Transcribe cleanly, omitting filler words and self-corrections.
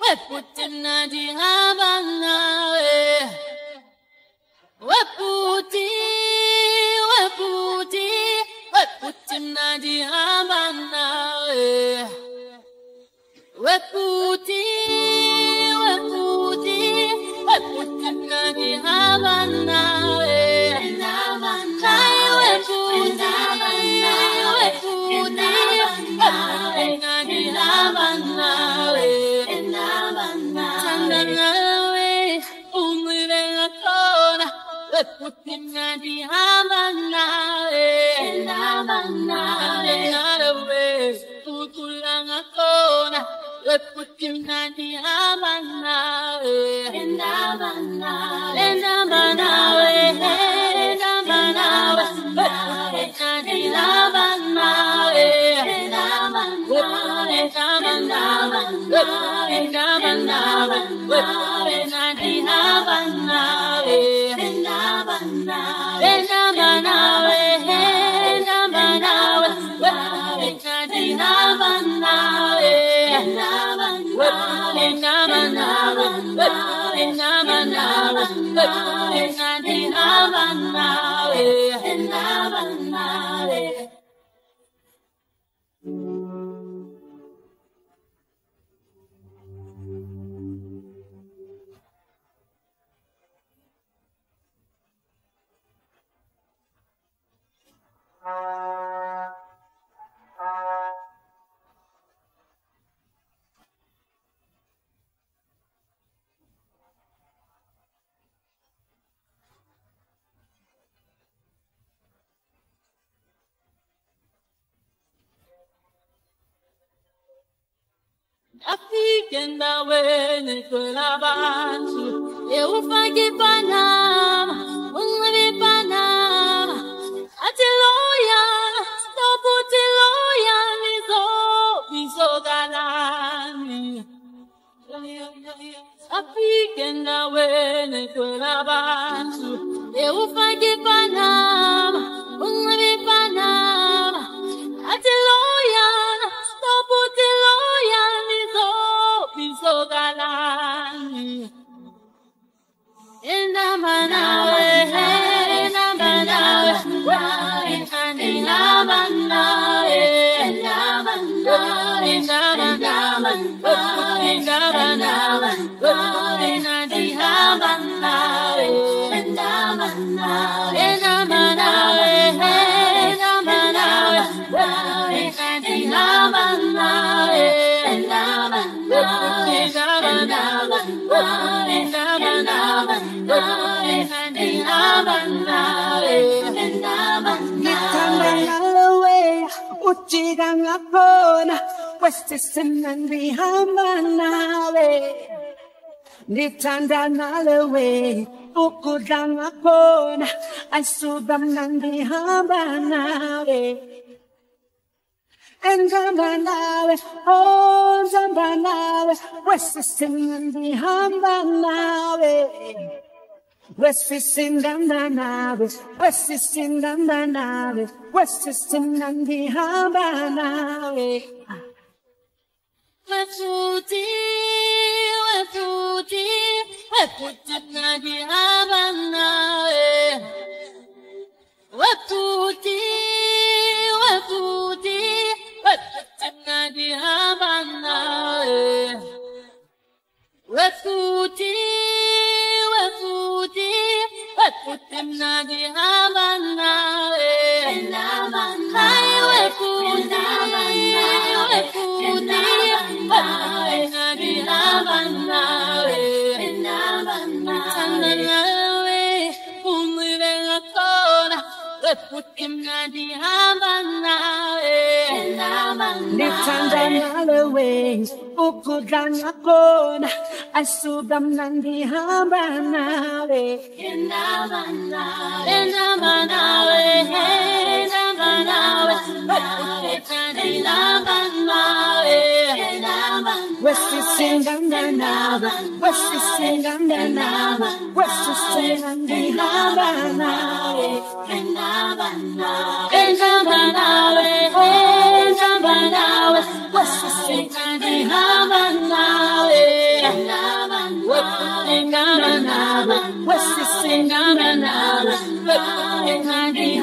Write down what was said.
Ndihamba nawe. Weputi ndihamba nawe. Weputi ndihamba nawe. Ndihamba nawe. Tanda nawe umile ngakona. Weputi ndihamba nawe. Nawe ukula ngakona. Weputi ndihamba nawe. Ndihamba nawe. Ndihamba nawe. Ndihamba nawe. Ndihamba nawe. Ndihamba nawe. Ndihamba nawe. Ndihamba nawe. Afrikenda wene kulabantu eufaki panama unwe panama atiloya stoputiloya mizo galani Afrikenda wene kulabantu eufaki panama unwe panama atiloya stoputiloya so galani ndihamba nawe. Ndihamba nawe. Ndihamba nawe. Ndihamba nawe. Ndihamba nawe. Ndihamba nawe. Ndihamba nawe. Ndihamba nawe. Ndihamba nawe. Ndihamba nawe. Ndihamba nawe. Uchiga ngapona westisina ndihamba nawe. Ndithanda nalewe ukudla ngapona asuba ndihamba nawe. Ndihamba nawe, oh ndihamba nawe, westisina ndihamba nawe. Westisindamba nawe, westisindamba nawe, westisina ndihamba nawe. Weputi ndihamba nawe. Weputi ndihamba nawe. Weputi ndihamba nawe. Ndihamba nawe. Tanda nawe umile ngakona. Weputi ndihamba nawe. Ndithanda nalewe ukudla ngakona asuba ndihamba nawe. Ndihamba nawe. Ndihamba nawe. Ndihamba nawe. Ndihamba nawe. Westisindamba nawe. Westisindamba nawe. Westisindamba ndihamba nawe. Ndihamba nawe. Ndihamba nawe. Ndihamba nawe. Westisindamba ndihamba nawe. Ndihamba Nawe,